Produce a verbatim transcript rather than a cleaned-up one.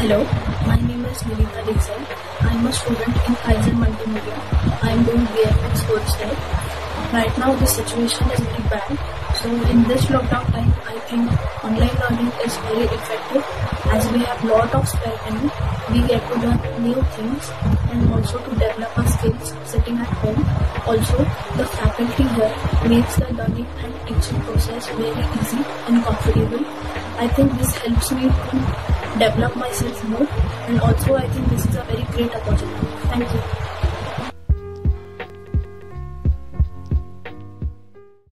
Hello, my name is Neelita Desai. I am a student in KAIZEN Multimedia. I am doing B F X course there. Right now the situation is very bad. So in this lockdown time, I think online learning is very effective as we have lot of spare time. We get to learn new things and also to develop our skills sitting at home. Also, the faculty here makes the learning and teaching process very easy and comfortable. I think this helps me to develop myself more, and also I think this is a very great opportunity. Thank you.